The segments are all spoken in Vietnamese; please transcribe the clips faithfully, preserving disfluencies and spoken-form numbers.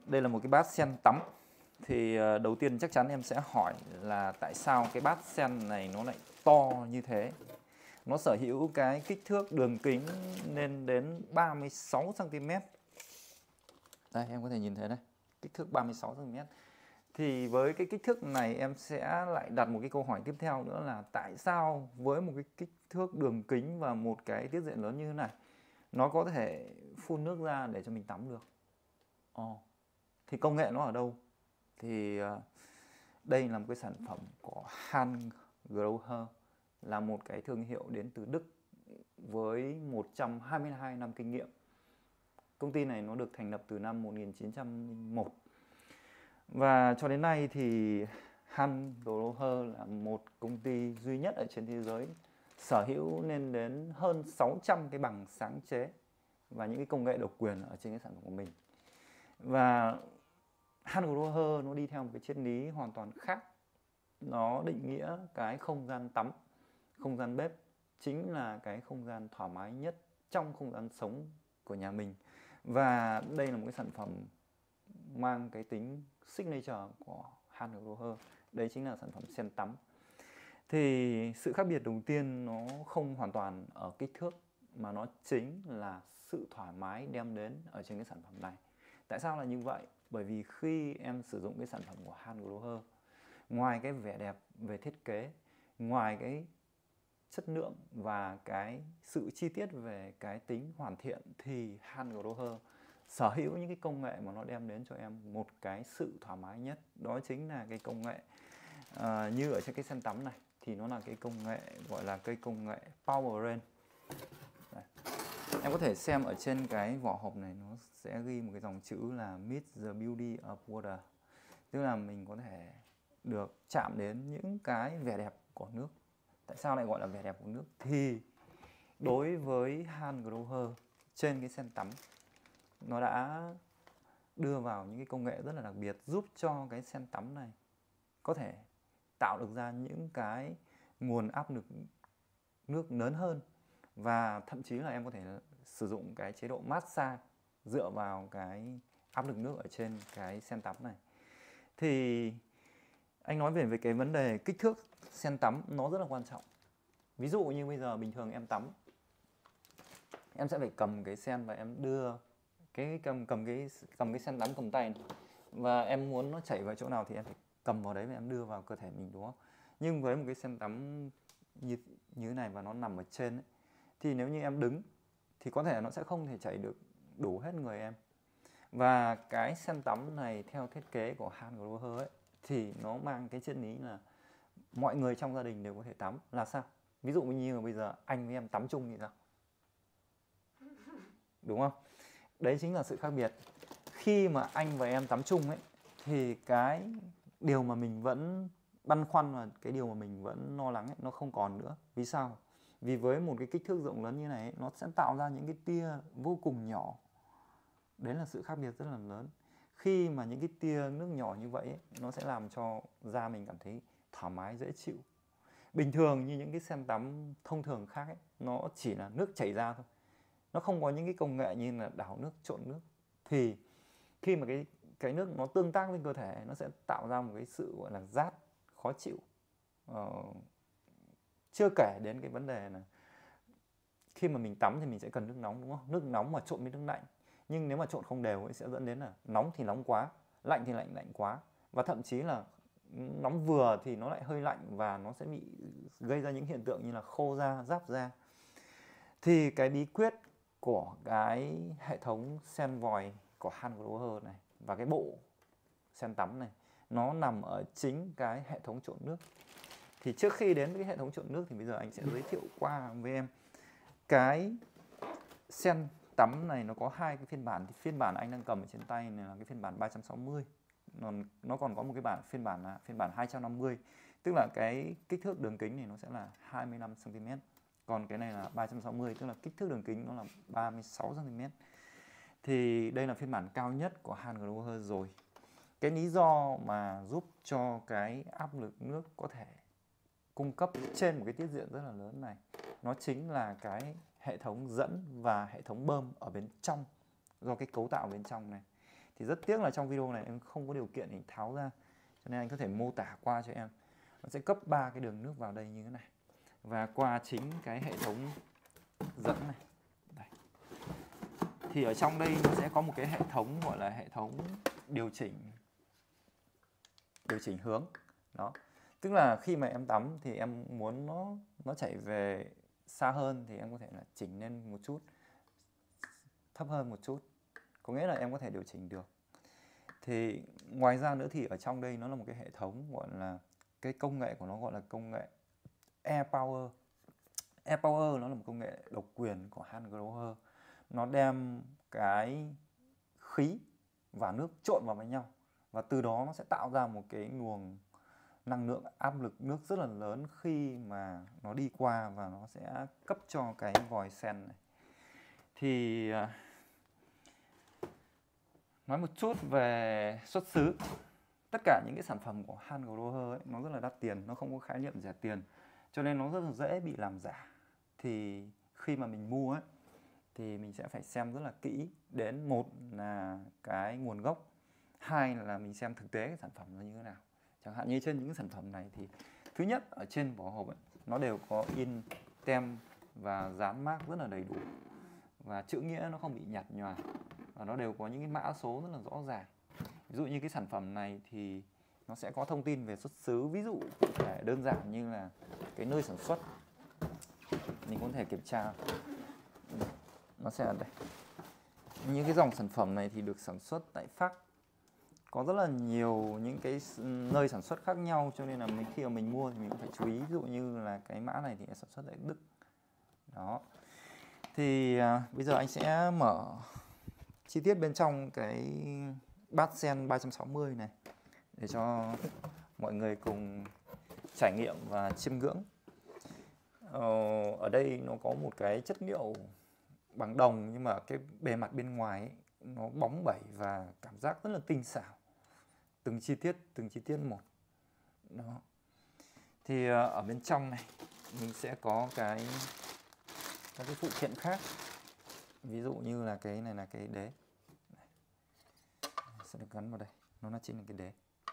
Đây là một cái bát sen tắm. Thì đầu tiên chắc chắn em sẽ hỏi là tại sao cái bát sen này nó lại to như thế. Nó sở hữu cái kích thước đường kính lên đến ba mươi sáu xăng ti mét. Đây em có thể nhìn thấy đây, kích thước ba mươi sáu xăng ti mét. Thì với cái kích thước này em sẽ lại đặt một cái câu hỏi tiếp theo nữa là tại sao với một cái kích thước đường kính và một cái tiết diện lớn như thế này nó có thể phun nước ra để cho mình tắm được. Ồ, thì công nghệ nó ở đâu? Thì đây là một cái sản phẩm của Handgrohe, là một cái thương hiệu đến từ Đức với một trăm hai mươi hai năm kinh nghiệm. Công ty này nó được thành lập từ năm một nghìn chín trăm lẻ một. Và cho đến nay thì Handgrohe là một công ty duy nhất ở trên thế giới sở hữu lên đến hơn sáu trăm cái bằng sáng chế và những cái công nghệ độc quyền ở trên cái sản phẩm của mình. Và Handgrohe nó đi theo một cái triết lý hoàn toàn khác. Nó định nghĩa cái không gian tắm, không gian bếp chính là cái không gian thoải mái nhất trong không gian sống của nhà mình. Và đây là một cái sản phẩm mang cái tính signature của Handgrohe. Đấy chính là sản phẩm sen tắm. Thì sự khác biệt đầu tiên nó không hoàn toàn ở kích thước, mà nó chính là sự thoải mái đem đến ở trên cái sản phẩm này. Tại sao là như vậy? Bởi vì khi em sử dụng cái sản phẩm của Handgrohe, ngoài cái vẻ đẹp về thiết kế, ngoài cái chất lượng và cái sự chi tiết về cái tính hoàn thiện, thì Handgrohe sở hữu những cái công nghệ mà nó đem đến cho em một cái sự thoải mái nhất. Đó chính là cái công nghệ uh, như ở trên cái sen tắm này thì nó là cái công nghệ gọi là cái công nghệ Power Rain. Đây. Em có thể xem ở trên cái vỏ hộp này nó sẽ ghi một cái dòng chữ là Meet the Beauty of Water. Tức là mình có thể được chạm đến những cái vẻ đẹp của nước. Tại sao lại gọi là vẻ đẹp của nước? Thì đối với Handgrohe, trên cái sen tắm nó đã đưa vào những cái công nghệ rất là đặc biệt giúp cho cái sen tắm này có thể tạo được ra những cái nguồn áp lực nước lớn hơn. Và thậm chí là em có thể sử dụng cái chế độ massage dựa vào cái áp lực nước ở trên cái sen tắm này. Thì anh nói về về cái vấn đề kích thước sen tắm nó rất là quan trọng. Ví dụ như bây giờ bình thường em tắm, em sẽ phải cầm cái sen và em đưa cái cầm cầm cái cầm cái sen tắm cầm tay này. Và em muốn nó chảy vào chỗ nào thì em phải cầm vào đấy và em đưa vào cơ thể mình, đúng không? Nhưng với một cái sen tắm như như thế này và nó nằm ở trên ấy, thì nếu như em đứng thì có thể nó sẽ không thể chảy được đủ hết người em. Và cái sen tắm này theo thiết kế của Handgrohe ấy thì nó mang cái triết lý là mọi người trong gia đình đều có thể tắm. Là sao? Ví dụ như bây giờ anh với em tắm chung thì sao? Đúng không? Đấy chính là sự khác biệt. Khi mà anh và em tắm chung ấy thì cái điều mà mình vẫn băn khoăn và cái điều mà mình vẫn lo lắng ấy, nó không còn nữa. Vì sao? Vì với một cái kích thước rộng lớn như này ấy, nó sẽ tạo ra những cái tia vô cùng nhỏ. Đấy là sự khác biệt rất là lớn. Khi mà những cái tia nước nhỏ như vậy ấy, nó sẽ làm cho da mình cảm thấy thoải mái, dễ chịu. Bình thường như những cái sen tắm thông thường khác ấy, nó chỉ là nước chảy ra thôi. Nó không có những cái công nghệ như là đảo nước, trộn nước. Thì khi mà cái, cái nước nó tương tác với cơ thể, nó sẽ tạo ra một cái sự gọi là rát, khó chịu. Ờ, chưa kể đến cái vấn đề là khi mà mình tắm thì mình sẽ cần nước nóng, đúng không? Nước nóng mà trộn với nước lạnh. Nhưng nếu mà trộn không đều ấy, sẽ dẫn đến là nóng thì nóng quá, lạnh thì lạnh lạnh quá. Và thậm chí là nóng vừa thì nó lại hơi lạnh và nó sẽ bị gây ra những hiện tượng như là khô da, rát da. Thì cái bí quyết của cái hệ thống sen vòi của Handgrohe này và cái bộ sen tắm này, nó nằm ở chính cái hệ thống trộn nước. Thì trước khi đến với cái hệ thống trộn nước thì bây giờ anh sẽ giới thiệu qua với em. Cái sen tắm này nó có hai cái phiên bản. Thì phiên bản anh đang cầm ở trên tay này là cái phiên bản ba trăm sáu mươi. Nó, nó còn có một cái bản phiên bản là phiên bản hai trăm năm mươi. Tức là cái kích thước đường kính này nó sẽ là hai mươi lăm xăng ti mét. Còn cái này là ba trăm sáu mươi, tức là kích thước đường kính nó là ba mươi sáu xăng ti mét. Thì đây là phiên bản cao nhất của Handgrohe rồi. Cái lý do mà giúp cho cái áp lực nước có thể cung cấp trên một cái tiết diện rất là lớn này, nó chính là cái hệ thống dẫn và hệ thống bơm ở bên trong, do cái cấu tạo bên trong này. Thì rất tiếc là trong video này em không có điều kiện để tháo ra, cho nên anh có thể mô tả qua cho em. Nó sẽ cấp ba cái đường nước vào đây như thế này, và qua chính cái hệ thống dẫn này. Đây. Thì ở trong đây nó sẽ có một cái hệ thống gọi là hệ thống điều chỉnh điều chỉnh hướng. Đó. Tức là khi mà em tắm thì em muốn nó nó chảy về xa hơn thì em có thể là chỉnh lên một chút, thấp hơn một chút. Có nghĩa là em có thể điều chỉnh được. Thì ngoài ra nữa thì ở trong đây nó là một cái hệ thống gọi là, cái công nghệ của nó gọi là công nghệ Air Power. Air Power nó là một công nghệ độc quyền của Hansgrohe. Nó đem cái khí và nước trộn vào với nhau, và từ đó nó sẽ tạo ra một cái luồng năng lượng áp lực nước rất là lớn khi mà nó đi qua, và nó sẽ cấp cho cái vòi sen này. Thì nói một chút về xuất xứ. Tất cả những cái sản phẩm của Hansgrohe ấy, nó rất là đắt tiền, nó không có khái niệm rẻ tiền, cho nên nó rất là dễ bị làm giả. Thì khi mà mình mua ấy, thì mình sẽ phải xem rất là kỹ đến, một là cái nguồn gốc, hai là mình xem thực tế cái sản phẩm nó như thế nào. Chẳng hạn như trên những cái sản phẩm này thì thứ nhất, ở trên vỏ hộp ấy, nó đều có in tem và dán mác rất là đầy đủ, và chữ nghĩa nó không bị nhạt nhòa, và nó đều có những cái mã số rất là rõ ràng. Ví dụ như cái sản phẩm này thì nó sẽ có thông tin về xuất xứ, ví dụ cụ thể đơn giản như là cái nơi sản xuất. Mình có thể kiểm tra, nó sẽ ở đây. Những cái dòng sản phẩm này thì được sản xuất tại Pháp. Có rất là nhiều những cái nơi sản xuất khác nhau, cho nên là mình khi mà mình mua thì mình cũng phải chú ý. Ví dụ như là cái mã này thì sản xuất tại Đức. Đó. Thì à, bây giờ anh sẽ mở chi tiết bên trong cái bát sen ba trăm sáu mươi này để cho mọi người cùng trải nghiệm và chiêm ngưỡng. Ờ, ở đây nó có một cái chất liệu bằng đồng, nhưng mà cái bề mặt bên ngoài ấy, nó bóng bẩy và cảm giác rất là tinh xảo, từng chi tiết từng chi tiết một. Đó. Thì ở bên trong này mình sẽ có cái các cái phụ kiện khác, ví dụ như là cái này là cái đế này, sẽ được gắn vào đây, nó là chính là cái đế.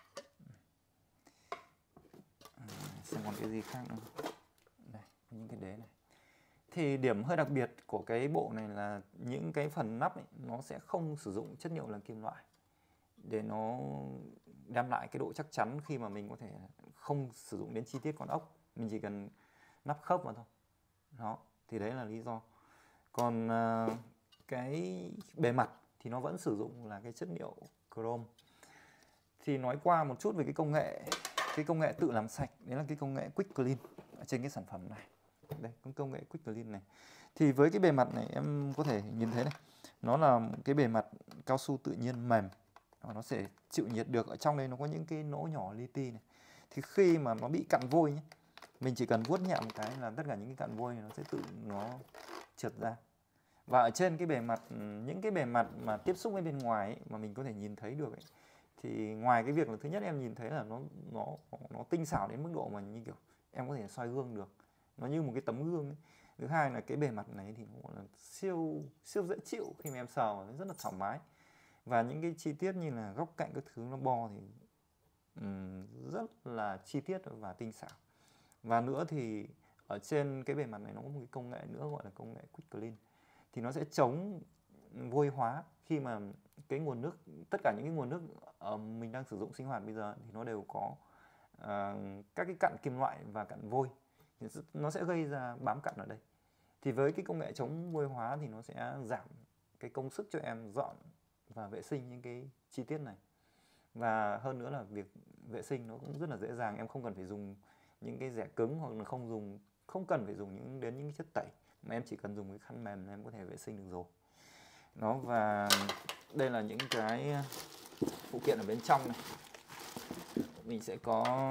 À, xem còn cái gì khác nữa. Đây, những cái đế này. Thì điểm hơi đặc biệt của cái bộ này là những cái phần nắp ấy, nó sẽ không sử dụng chất liệu là kim loại, để nó đem lại cái độ chắc chắn khi mà mình có thể không sử dụng đến chi tiết con ốc, mình chỉ cần nắp khớp vào thôi. Đó, thì đấy là lý do. Còn uh, cái bề mặt thì nó vẫn sử dụng là cái chất liệu chrome. Thì nói qua một chút về cái công nghệ, cái công nghệ tự làm sạch, đấy là cái công nghệ Quick Clean ở trên cái sản phẩm này. Đây, công nghệ Quick Clean này. Thì với cái bề mặt này em có thể nhìn thấy này, nó là một cái bề mặt cao su tự nhiên mềm, và nó sẽ chịu nhiệt được. Ở trong đây nó có những cái lỗ nhỏ li ti này. Thì khi mà nó bị cặn vôi nhé, mình chỉ cần vuốt nhẹ một cái là tất cả những cái cặn vôi này nó sẽ tự nó trượt ra. Và ở trên cái bề mặt, những cái bề mặt mà tiếp xúc với bên ngoài ấy, mà mình có thể nhìn thấy được ấy, thì ngoài cái việc là thứ nhất em nhìn thấy là nó nó nó tinh xảo đến mức độ mà như kiểu em có thể soi gương được, nó như một cái tấm gương ấy. Thứ hai là cái bề mặt này thì nó gọi là siêu siêu dễ chịu, khi mà em sờ nó rất là thoải mái, và những cái chi tiết như là góc cạnh các thứ nó bo thì um, rất là chi tiết và tinh xảo. Và nữa thì ở trên cái bề mặt này nó có một cái công nghệ nữa gọi là công nghệ Quick Clean, thì nó sẽ chống vôi hóa. Khi mà cái nguồn nước, tất cả những cái nguồn nước uh, mình đang sử dụng sinh hoạt bây giờ thì nó đều có uh, các cái cặn kim loại và cặn vôi, thì nó sẽ gây ra bám cặn ở đây. Thì với cái công nghệ chống vôi hóa thì nó sẽ giảm cái công sức cho em dọn và vệ sinh những cái chi tiết này. Và hơn nữa là việc vệ sinh nó cũng rất là dễ dàng, em không cần phải dùng những cái rẻ cứng, hoặc là không dùng không cần phải dùng những đến những chất tẩy, mà em chỉ cần dùng cái khăn mềm là em có thể vệ sinh được rồi. Đó, và đây là những cái phụ kiện ở bên trong này. Mình sẽ có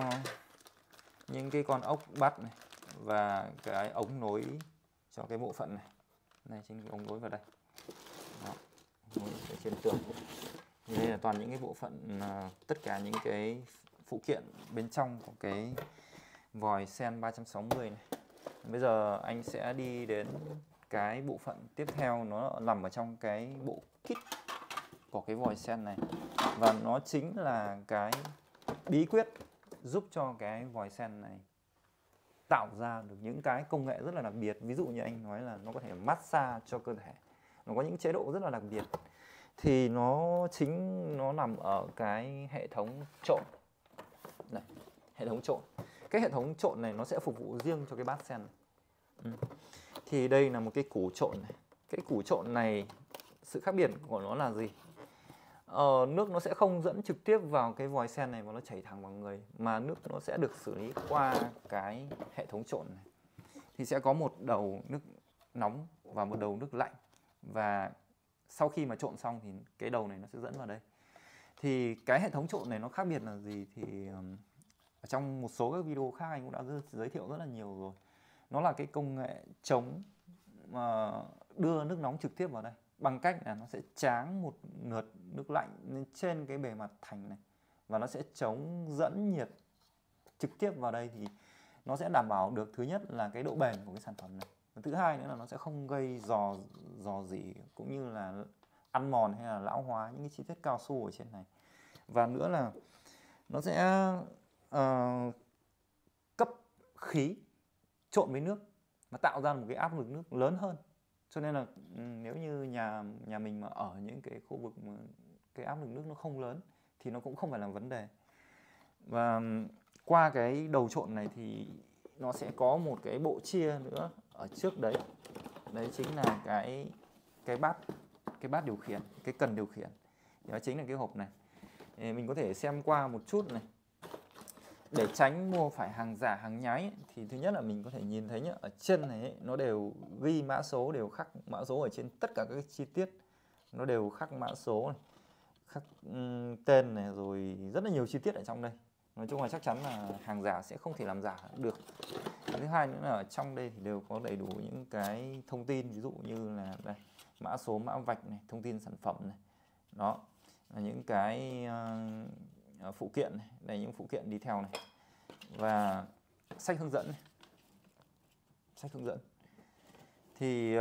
những cái con ốc bắt này, và cái ống nối cho cái bộ phận này. Đây, trên cái ống nối vào đây. Đó, nối ở trên tường. Thì đây là toàn những cái bộ phận, tất cả những cái phụ kiện bên trong của cái vòi sen ba trăm sáu mươi này. Bây giờ anh sẽ đi đến cái bộ phận tiếp theo, nó nằm ở trong cái bộ kit của cái vòi sen này, và nó chính là cái bí quyết giúp cho cái vòi sen này tạo ra được những cái công nghệ rất là đặc biệt. Ví dụ như anh nói là nó có thể massage cho cơ thể, nó có những chế độ rất là đặc biệt, thì nó chính nó nằm ở cái hệ thống trộn này, hệ thống trộn. Cái hệ thống trộn này nó sẽ phục vụ riêng cho cái bát sen này. Ừ. Thì đây là một cái củ trộn này. Cái củ trộn này, sự khác biệt của nó là gì? Ờ, nước nó sẽ không dẫn trực tiếp vào cái vòi sen này và nó chảy thẳng vào người, mà nước nó sẽ được xử lý qua cái hệ thống trộn này. Thì sẽ có một đầu nước nóng và một đầu nước lạnh, và sau khi mà trộn xong thì cái đầu này nó sẽ dẫn vào đây. Thì cái hệ thống trộn này nó khác biệt là gì? Thì um, ở trong một số các video khác anh cũng đã giới thiệu rất là nhiều rồi. Nó là cái công nghệ chống uh, đưa nước nóng trực tiếp vào đây, bằng cách là nó sẽ tráng một lượt nước lạnh lên trên cái bề mặt thành này, và nó sẽ chống dẫn nhiệt trực tiếp vào đây. Thì nó sẽ đảm bảo được, thứ nhất là cái độ bền của cái sản phẩm này, và thứ hai nữa là nó sẽ không gây dò dò dỉ cũng như là ăn mòn hay là lão hóa những cái chi tiết cao su ở trên này. Và nữa là nó sẽ uh, cấp khí trộn với nước, nó tạo ra một cái áp lực nước lớn hơn. Cho nên là nếu như nhà nhà mình mà ở những cái khu vực mà cái áp lực nước nó không lớn thì nó cũng không phải là vấn đề. Và qua cái đầu trộn này thì nó sẽ có một cái bộ chia nữa ở trước đấy. Đấy chính là cái cái bát cái bát điều khiển, cái cần điều khiển. Đó chính là cái hộp này. Thì mình có thể xem qua một chút này. Để tránh mua phải hàng giả, hàng nhái ấy, thì thứ nhất là mình có thể nhìn thấy nhá, ở trên này ấy, nó đều ghi mã số, đều khắc mã số ở trên tất cả các chi tiết. Nó đều khắc mã số này, khắc um, tên này, rồi rất là nhiều chi tiết ở trong đây. Nói chung là chắc chắn là hàng giả sẽ không thể làm giả được. Thứ hai nữa là ở trong đây thì đều có đầy đủ những cái thông tin, ví dụ như là đây, mã số, mã vạch này, thông tin sản phẩm này. Đó là những cái uh, phụ kiện này, đây những phụ kiện đi theo này, và sách hướng dẫn này. Sách hướng dẫn. Thì uh,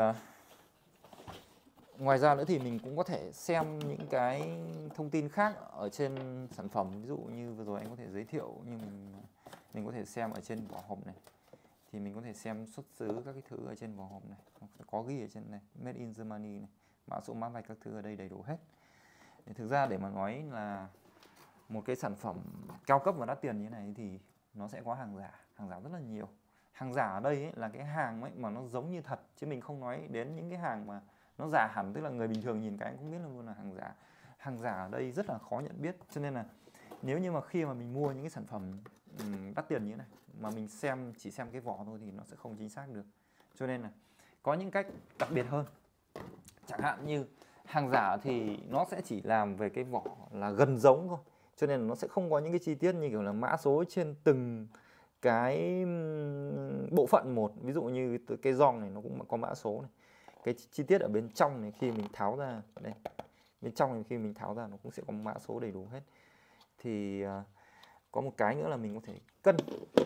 ngoài ra nữa thì mình cũng có thể xem những cái thông tin khác ở trên sản phẩm. Ví dụ như vừa rồi anh có thể giới thiệu, nhưng mình mình có thể xem ở trên vỏ hộp này. Thì mình có thể xem xuất xứ các cái thứ ở trên vỏ hộp này, có ghi ở trên này Made in Germany này, mã số, mã vạch các thứ ở đây đầy đủ hết. Thì thực ra để mà nói là một cái sản phẩm cao cấp và đắt tiền như thế này thì nó sẽ có hàng giả, hàng giả rất là nhiều. Hàng giả ở đây ấy là cái hàng ấy mà nó giống như thật, chứ mình không nói đến những cái hàng mà nó giả hẳn, tức là người bình thường nhìn cái cũng biết là luôn là hàng giả. Hàng giả ở đây rất là khó nhận biết, cho nên là nếu như mà khi mà mình mua những cái sản phẩm um, đắt tiền như thế này mà mình xem chỉ xem cái vỏ thôi thì nó sẽ không chính xác được. Cho nên là có những cách đặc biệt hơn. Chẳng hạn như hàng giả thì nó sẽ chỉ làm về cái vỏ là gần giống thôi, cho nên là nó sẽ không có những cái chi tiết như kiểu là mã số trên từng cái bộ phận một. Ví dụ như cái giòn này nó cũng có mã số này. Cái chi tiết ở bên trong này khi mình tháo ra đây, bên trong này khi mình tháo ra nó cũng sẽ có mã số đầy đủ hết. Thì uh, có một cái nữa là mình có thể cân.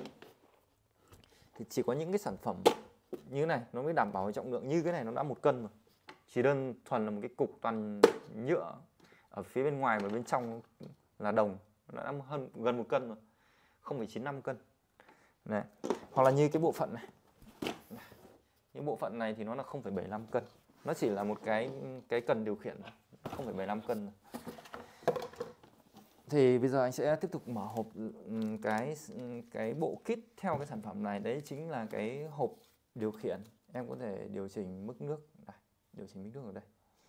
Thì chỉ có những cái sản phẩm như thế này nó mới đảm bảo trọng lượng. Như cái này nó đã một cân rồi, chỉ đơn thuần là một cái cục toàn nhựa ở phía bên ngoài và bên trong là đồng, nó đã hơn gần một cân rồi, không phẩy chín năm cân này. Hoặc là như cái bộ phận này, những bộ phận này thì nó là không phẩy bảy năm cân, nó chỉ là một cái cái cần điều khiển không phẩy bảy năm cân rồi. Thì bây giờ anh sẽ tiếp tục mở hộp cái cái bộ kit theo cái sản phẩm này. Đấy chính là cái hộp điều khiển. Em có thể điều chỉnh mức nước đây, điều chỉnh mức nước ở đây.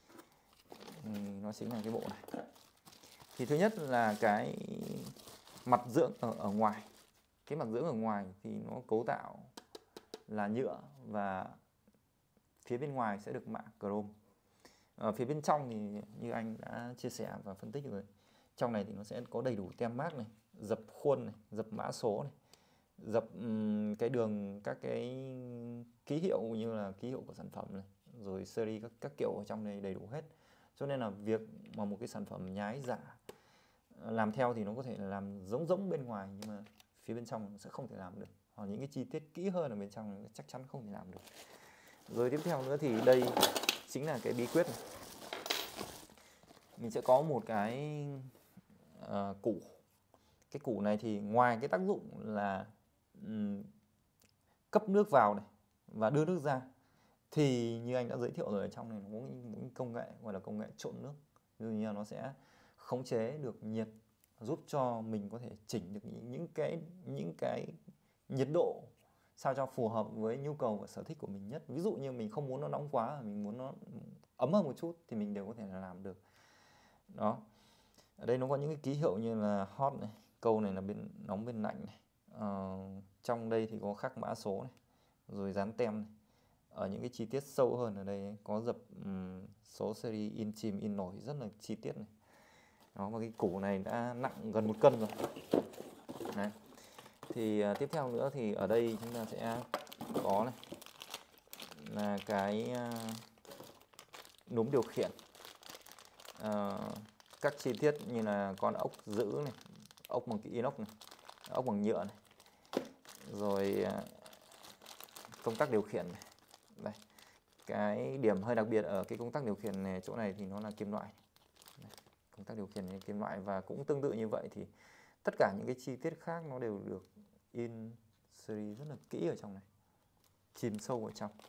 Nó chính là cái bộ này. Thì thứ nhất là cái mặt dưỡng ở, ở ngoài. Cái mặt dưỡng ở ngoài thì nó cấu tạo là nhựa, và phía bên ngoài sẽ được mạ chrome. Ở phía bên trong thì như anh đã chia sẻ và phân tích rồi, trong này thì nó sẽ có đầy đủ tem mác này, dập khuôn này, dập mã số này, dập um, cái đường các cái ký hiệu như là ký hiệu của sản phẩm này, rồi series các, các kiểu ở trong này đầy đủ hết. Cho nên là việc mà một cái sản phẩm nhái giả làm theo thì nó có thể làm giống giống bên ngoài, nhưng mà phía bên trong nó sẽ không thể làm được, hoặc những cái chi tiết kỹ hơn ở bên trong chắc chắn không thể làm được. Rồi tiếp theo nữa thì đây chính là cái bí quyết này. mình sẽ có một cái uh, củ. Cái củ này thì ngoài cái tác dụng là um, cấp nước vào này và đưa nước ra, thì như anh đã giới thiệu rồi, ở trong này nó có những công nghệ gọi là công nghệ trộn nước. Ví dụ như nó sẽ khống chế được nhiệt, giúp cho mình có thể chỉnh được những cái những cái nhiệt độ sao cho phù hợp với nhu cầu và sở thích của mình nhất. Ví dụ như mình không muốn nó nóng quá, mình muốn nó ấm hơn một chút thì mình đều có thể là làm được. Đó. Ở đây nó có những cái ký hiệu như là hot này, câu này là bên nóng bên lạnh này. Ờ, trong đây thì có khắc mã số này, rồi dán tem này. Ở những cái chi tiết sâu hơn ở đây ấy, có dập um, số series in chìm in nổi rất là chi tiết này. Đó, và cái củ này đã nặng gần một cân rồi. Đấy. Thì uh, tiếp theo nữa thì ở đây chúng ta sẽ có này là cái uh, núm điều khiển. Uh, các chi tiết như là con ốc giữ này, ốc bằng cái inox này, ốc bằng nhựa này, rồi uh, công tắc điều khiển này. Đây. Cái điểm hơi đặc biệt ở cái công tắc điều khiển này, chỗ này thì nó là kim loại. Đây. Công tắc điều khiển này kim loại, và cũng tương tự như vậy thì tất cả những cái chi tiết khác nó đều được in series rất là kỹ ở trong này, chìm sâu ở trong.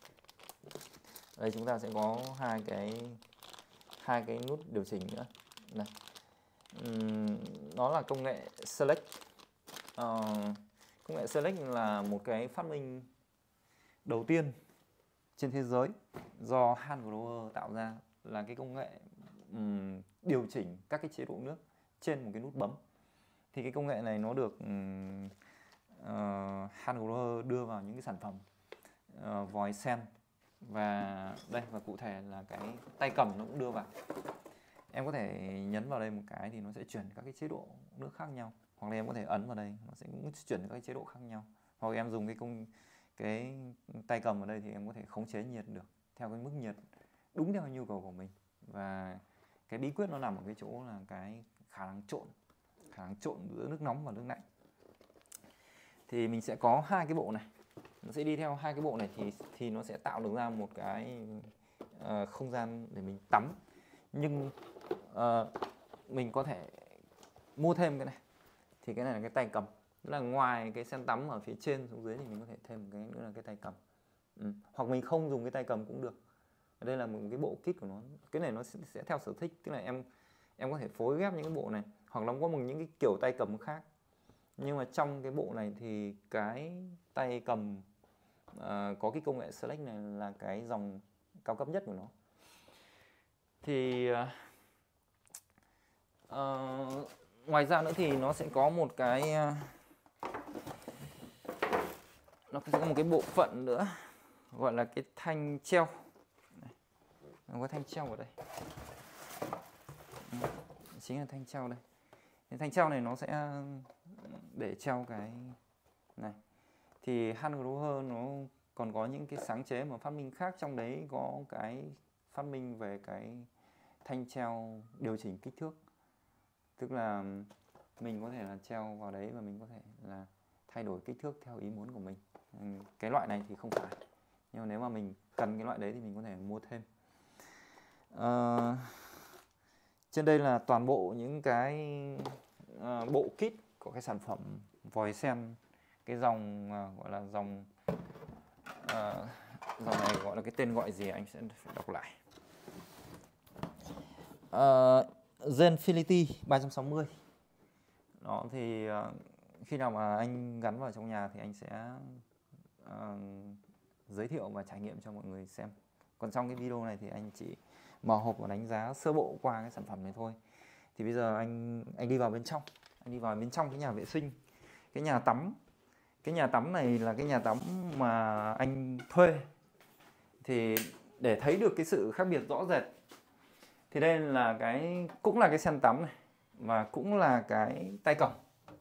Đây chúng ta sẽ có hai cái hai cái nút điều chỉnh nữa. Đây. Uhm, nó là công nghệ Select. Uh, công nghệ Select là một cái phát minh đầu tiên trên thế giới do Hans Grohe tạo ra, là cái công nghệ um, điều chỉnh các cái chế độ nước trên một cái nút bấm. Thì cái công nghệ này nó được um, uh, Hans Grohe đưa vào những cái sản phẩm uh, vòi sen, và đây, và cụ thể là cái tay cầm nó cũng đưa vào. Em có thể nhấn vào đây một cái thì nó sẽ chuyển các cái chế độ nước khác nhau, hoặc là em có thể ấn vào đây nó sẽ cũng chuyển các cái chế độ khác nhau, hoặc em dùng cái công cái tay cầm ở đây thì em có thể khống chế nhiệt được theo cái mức nhiệt đúng theo nhu cầu của mình. Và cái bí quyết nó nằm ở cái chỗ là cái khả năng trộn khả năng trộn giữa nước nóng và nước lạnh. Thì mình sẽ có hai cái bộ này, nó sẽ đi theo hai cái bộ này thì thì nó sẽ tạo được ra một cái uh, không gian để mình tắm. Nhưng uh, mình có thể mua thêm cái này, thì cái này là cái tay cầm, tức là ngoài cái sen tắm ở phía trên xuống dưới thì mình có thể thêm một cái nữa là cái tay cầm. Ừ. Hoặc mình không dùng cái tay cầm cũng được. Ở đây là một cái bộ kit của nó. Cái này nó sẽ, sẽ theo sở thích, tức là em em có thể phối ghép những cái bộ này, hoặc nó có một những cái kiểu tay cầm khác. Nhưng mà trong cái bộ này thì cái tay cầm uh, có cái công nghệ Select này là cái dòng cao cấp nhất của nó. Thì uh, uh, ngoài ra nữa thì nó sẽ có một cái uh, nó sẽ có một cái bộ phận nữa gọi là cái thanh treo. Nó có thanh treo ở đây, chính là thanh treo đây. Cái thanh treo này nó sẽ để treo cái này. Thì Hans Grohe nó còn có những cái sáng chế mà phát minh khác, trong đấy có cái phát minh về cái thanh treo điều chỉnh kích thước. Tức là mình có thể là treo vào đấy và mình có thể là thay đổi kích thước theo ý muốn của mình. Cái loại này thì không phải, nhưng mà nếu mà mình cần cái loại đấy thì mình có thể mua thêm. Uh, trên đây là toàn bộ những cái uh, bộ kit của cái sản phẩm vòi sen, cái dòng uh, gọi là dòng uh, dòng này gọi là cái tên gọi gì anh sẽ phải đọc lại. uh, Zenfility ba trăm sáu mươi. Đó thì uh, khi nào mà anh gắn vào trong nhà thì anh sẽ uh, giới thiệu và trải nghiệm cho mọi người xem. Còn trong cái video này thì anh chỉ mở hộp và đánh giá sơ bộ qua cái sản phẩm này thôi. Thì bây giờ anh anh đi vào bên trong, anh đi vào bên trong cái nhà vệ sinh, cái nhà tắm. Cái nhà tắm này là cái nhà tắm mà anh thuê. Thì để thấy được cái sự khác biệt rõ rệt thì đây là cái cũng là cái sen tắm này, và cũng là cái tay cầm.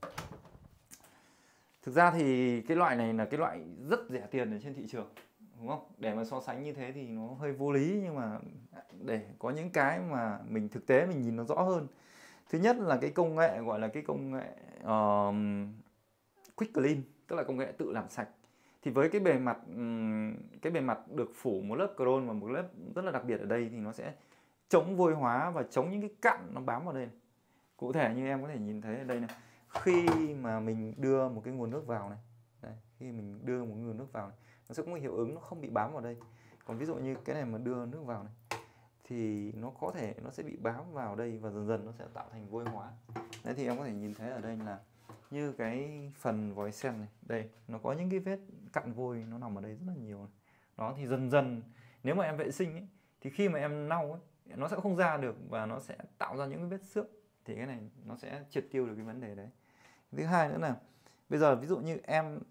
Thực ra thì cái loại này là cái loại rất rẻ tiền ở trên thị trường, đúng không? Để mà so sánh như thế thì nó hơi vô lý, nhưng mà để có những cái mà mình thực tế mình nhìn nó rõ hơn. Thứ nhất là cái công nghệ gọi là cái công nghệ uh, Quick Clean, tức là công nghệ tự làm sạch. Thì với cái bề mặt um, cái bề mặt được phủ một lớp chrome và một lớp rất là đặc biệt ở đây thì nó sẽ chống vôi hóa và chống những cái cặn nó bám vào đây này. Cụ thể như em có thể nhìn thấy ở đây này, khi mà mình đưa một cái nguồn nước vào này, đây, khi mình đưa một nguồn nước vào này, nó sẽ có một hiệu ứng nó không bị bám vào đây. Còn ví dụ như cái này mà đưa nước vào này thì nó có thể nó sẽ bị bám vào đây và dần dần nó sẽ tạo thành vôi hóa. Đấy thì em có thể nhìn thấy ở đây là như cái phần vòi sen này, đây nó có những cái vết cặn vôi nó nằm ở đây rất là nhiều này. Đó thì dần dần nếu mà em vệ sinh ấy, thì khi mà em lau ấy, nó sẽ không ra được và nó sẽ tạo ra những cái vết xước, thì cái này nó sẽ triệt tiêu được cái vấn đề đấy. Thứ hai nữa là bây giờ ví dụ như em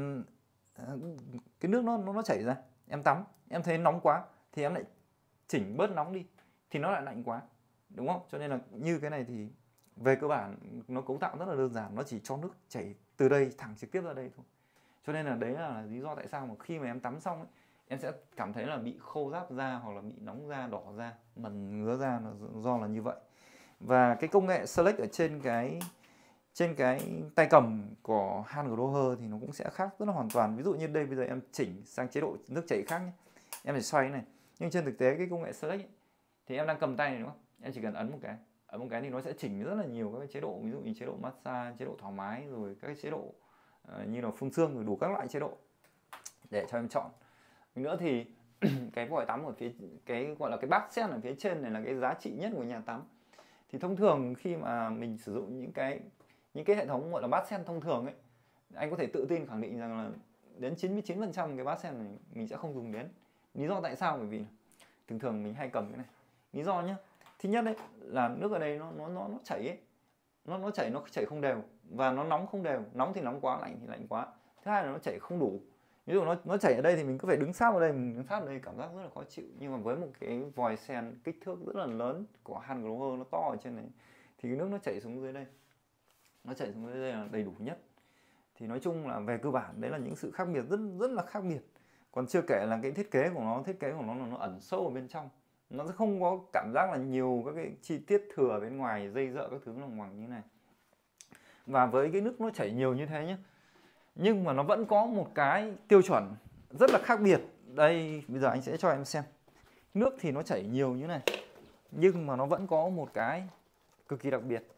cái nước nó nó chảy ra, em tắm em thấy nóng quá thì em lại chỉnh bớt nóng đi thì nó lại lạnh quá, đúng không? Cho nên là như cái này thì về cơ bản nó cấu tạo rất là đơn giản, nó chỉ cho nước chảy từ đây thẳng trực tiếp ra đây thôi. Cho nên là đấy là lý do tại sao mà khi mà em tắm xong ấy, em sẽ cảm thấy là bị khô ráp da hoặc là bị nóng da, đỏ da, mẩn ngứa da, là do là như vậy. Và cái công nghệ Select ở trên cái trên cái tay cầm của Hand Grower thì nó cũng sẽ khác rất là hoàn toàn. Ví dụ như đây bây giờ em chỉnh sang chế độ nước chảy khác nhé, em phải xoay này. Nhưng trên thực tế cái công nghệ Select ấy, thì em đang cầm tay này đúng không? Em chỉ cần ấn một cái, ấn một cái thì nó sẽ chỉnh rất là nhiều các chế độ, ví dụ như chế độ massage, chế độ thoải mái, rồi các chế độ uh, như là phun sương, rồi đủ các loại chế độ để cho em chọn. Nữa thì cái vòi tắm ở phía, cái gọi là cái bát sen ở phía trên này là cái giá trị nhất của nhà tắm. Thì thông thường khi mà mình sử dụng những cái những cái hệ thống gọi là bát sen thông thường ấy, anh có thể tự tin khẳng định rằng là đến chín mươi chín phần trăm cái bát sen này mình sẽ không dùng đến. Lý do tại sao? Bởi vì thường thường mình hay cầm cái này. Lý do nhé, thứ nhất đấy là nước ở đây nó nó nó nó chảy ấy, nó nó chảy nó chảy không đều và nó nóng không đều, nóng thì nóng quá, lạnh thì lạnh quá. Thứ hai là nó chảy không đủ. Ví dụ nó nó chảy ở đây thì mình cứ phải đứng sát vào đây, mình đứng sát vào đây cảm giác rất là khó chịu. Nhưng mà với một cái vòi sen kích thước rất là lớn của Hand Grower, nó to ở trên này, thì cái nước nó chảy xuống dưới đây, nó chảy xuống dưới đây là đầy đủ nhất. Thì nói chung là về cơ bản đấy là những sự khác biệt rất rất là khác biệt. Còn chưa kể là cái thiết kế của nó, thiết kế của nó là nó ẩn sâu ở bên trong, nó sẽ không có cảm giác là nhiều các cái chi tiết thừa bên ngoài, dây dợ các thứ lằng ngoằng như này. Và với cái nước nó chảy nhiều như thế nhé, nhưng mà nó vẫn có một cái tiêu chuẩn rất là khác biệt. Đây bây giờ anh sẽ cho em xem. Nước thì nó chảy nhiều như này, nhưng mà nó vẫn có một cái cực kỳ đặc biệt.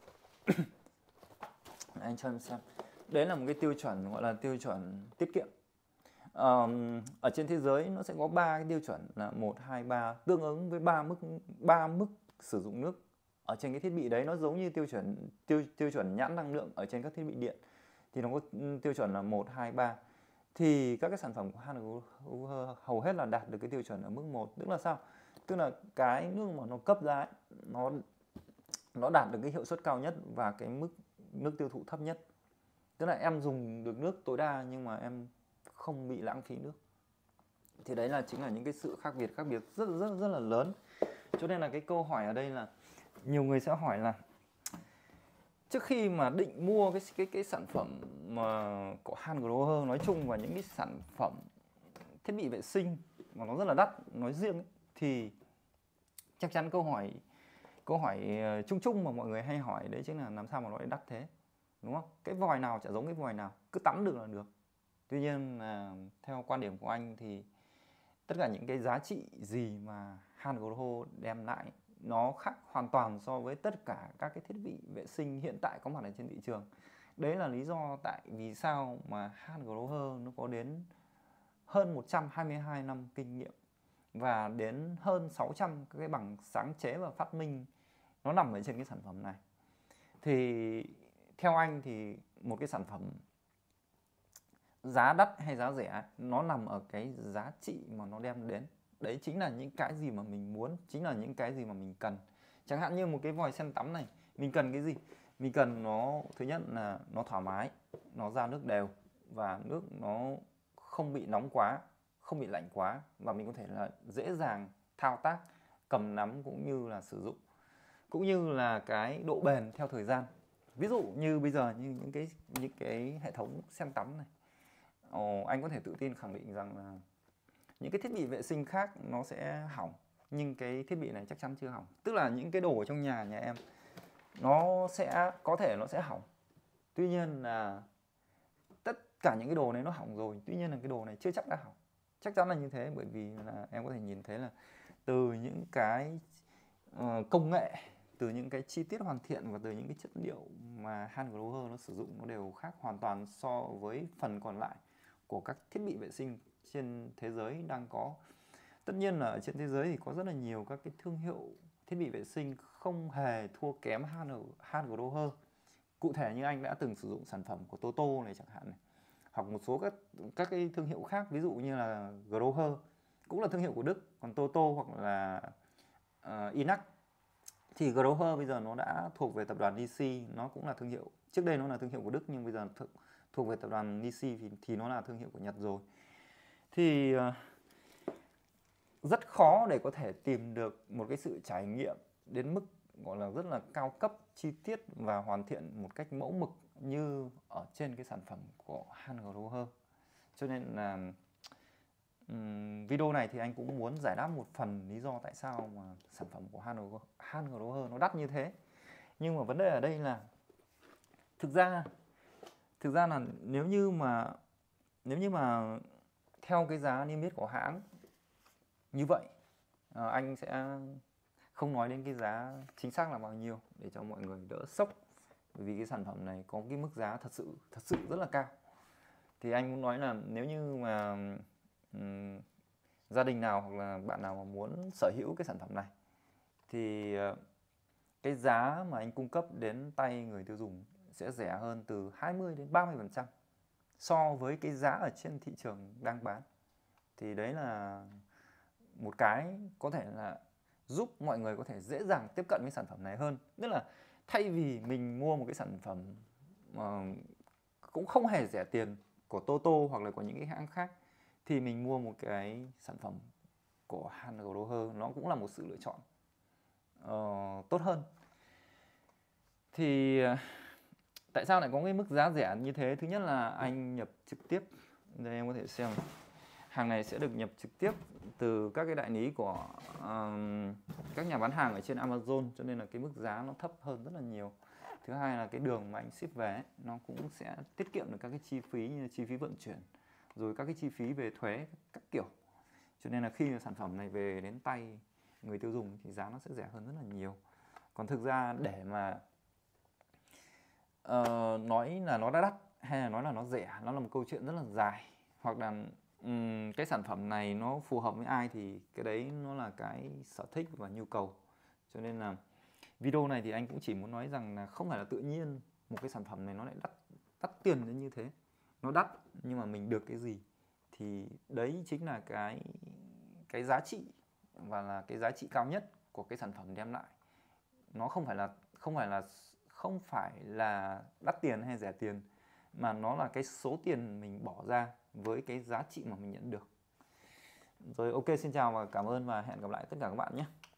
Anh cho em xem. Đấy là một cái tiêu chuẩn gọi là tiêu chuẩn tiết kiệm. Um, ở trên thế giới nó sẽ có ba cái tiêu chuẩn là một, hai, ba, tương ứng với ba mức ba mức sử dụng nước ở trên cái thiết bị đấy. Nó giống như tiêu chuẩn tiêu tiêu chuẩn nhãn năng lượng ở trên các thiết bị điện, thì nó có tiêu chuẩn là một, hai, ba. Thì các cái sản phẩm của Hand Grower hầu hết là đạt được cái tiêu chuẩn ở mức một. Tức là sao? Tức là cái nước mà nó cấp ra ấy, nó nó đạt được cái hiệu suất cao nhất và cái mức nước tiêu thụ thấp nhất. Tức là em dùng được nước tối đa nhưng mà em không bị lãng phí nước. Thì đấy là chính là những cái sự khác biệt khác biệt rất rất rất là lớn. Cho nên là cái câu hỏi ở đây là nhiều người sẽ hỏi là trước khi mà định mua cái cái cái sản phẩm mà của Hand Grower nói chung và những cái sản phẩm thiết bị vệ sinh mà nó rất là đắt nói riêng ấy, thì chắc chắn câu hỏi câu hỏi chung chung mà mọi người hay hỏi đấy chính là làm sao mà nó lại đắt thế, đúng không? Cái vòi nào chả giống cái vòi nào, cứ tắm được là được. Tuy nhiên là theo quan điểm của anh thì tất cả những cái giá trị gì mà Hand Grower đem lại nó khác hoàn toàn so với tất cả các cái thiết bị vệ sinh hiện tại có mặt ở trên thị trường. Đấy là lý do tại vì sao mà Hand Grower nó có đến hơn một trăm hai mươi hai năm kinh nghiệm và đến hơn sáu trăm cái bằng sáng chế và phát minh nó nằm ở trên cái sản phẩm này. Thì theo anh thì một cái sản phẩm giá đắt hay giá rẻ nó nằm ở cái giá trị mà nó đem đến. Đấy chính là những cái gì mà mình muốn, chính là những cái gì mà mình cần. Chẳng hạn như một cái vòi sen tắm này, mình cần cái gì? Mình cần nó, thứ nhất là nó thoải mái, nó ra nước đều và nước nó không bị nóng quá, không bị lạnh quá, và mình có thể là dễ dàng thao tác, cầm nắm cũng như là sử dụng. Cũng như là cái độ bền theo thời gian. Ví dụ như bây giờ như những cái những cái hệ thống sen tắm này, Ồ, anh có thể tự tin khẳng định rằng là những cái thiết bị vệ sinh khác nó sẽ hỏng, nhưng cái thiết bị này chắc chắn chưa hỏng. Tức là những cái đồ ở trong nhà nhà em nó sẽ có thể nó sẽ hỏng. Tuy nhiên là tất cả những cái đồ này nó hỏng rồi, tuy nhiên là cái đồ này chưa chắc đã hỏng. Chắc chắn là như thế, bởi vì là em có thể nhìn thấy là từ những cái uh, công nghệ, từ những cái chi tiết hoàn thiện và từ những cái chất liệu mà Handgrower nó sử dụng nó đều khác hoàn toàn so với phần còn lại của các thiết bị vệ sinh trên thế giới đang có. Tất nhiên là ở trên thế giới thì có rất là nhiều các cái thương hiệu thiết bị vệ sinh không hề thua kém Handgrower. Cụ thể như anh đã từng sử dụng sản phẩm của Toto này chẳng hạn này, hoặc một số các các cái thương hiệu khác, ví dụ như là Grover cũng là thương hiệu của Đức, còn Toto hoặc là uh, Inac thì Grover bây giờ nó đã thuộc về tập đoàn Nissin, nó cũng là thương hiệu, trước đây nó là thương hiệu của Đức nhưng bây giờ th thuộc về tập đoàn Nissin thì, thì nó là thương hiệu của Nhật rồi. Thì uh, rất khó để có thể tìm được một cái sự trải nghiệm đến mức gọi là rất là cao cấp, chi tiết và hoàn thiện một cách mẫu mực như ở trên cái sản phẩm của Handgrower. Cho nên là um, video này thì anh cũng muốn giải đáp một phần lý do tại sao mà sản phẩm của Handgrower nó đắt như thế. Nhưng mà vấn đề ở đây là thực ra thực ra là nếu như mà nếu như mà theo cái giá niêm yết của hãng như vậy, à, anh sẽ không nói đến cái giá chính xác là bao nhiêu để cho mọi người đỡ sốc, bởi vì cái sản phẩm này có cái mức giá thật sự thật sự rất là cao. Thì anh muốn nói là nếu như mà um, gia đình nào hoặc là bạn nào mà muốn sở hữu cái sản phẩm này thì uh, cái giá mà anh cung cấp đến tay người tiêu dùng sẽ rẻ hơn từ hai mươi đến ba mươi phần trăm so với cái giá ở trên thị trường đang bán. Thì đấy là một cái có thể là giúp mọi người có thể dễ dàng tiếp cận với sản phẩm này hơn. Tức là thay vì mình mua một cái sản phẩm uh, cũng không hề rẻ tiền của Toto hoặc là của những cái hãng khác, thì mình mua một cái sản phẩm của Handgrower, nó cũng là một sự lựa chọn uh, tốt hơn. Thì uh, tại sao lại có cái mức giá rẻ như thế? Thứ nhất là anh nhập trực tiếp, đây em có thể xem, hàng này sẽ được nhập trực tiếp từ các cái đại lý của um, các nhà bán hàng ở trên Amazon, cho nên là cái mức giá nó thấp hơn rất là nhiều. Thứ hai là cái đường mà anh ship về ấy, nó cũng sẽ tiết kiệm được các cái chi phí như chi phí vận chuyển, rồi các cái chi phí về thuế các kiểu. Cho nên là khi mà sản phẩm này về đến tay người tiêu dùng thì giá nó sẽ rẻ hơn rất là nhiều. Còn thực ra để mà uh, nói là nó đã đắt hay là nói là nó rẻ, nó là một câu chuyện rất là dài. Hoặc là um, cái sản phẩm này nó phù hợp với ai thì cái đấy nó là cái sở thích và nhu cầu. Cho nên là video này thì anh cũng chỉ muốn nói rằng là không phải là tự nhiên một cái sản phẩm này nó lại đắt đắt tiền đến như thế. Nó đắt nhưng mà mình được cái gì thì đấy chính là cái cái giá trị và là cái giá trị cao nhất của cái sản phẩm đem lại. Nó không phải là không phải là không phải là đắt tiền hay rẻ tiền, mà nó là cái số tiền mình bỏ ra với cái giá trị mà mình nhận được. Rồi, ok, xin chào và cảm ơn và hẹn gặp lại tất cả các bạn nhé.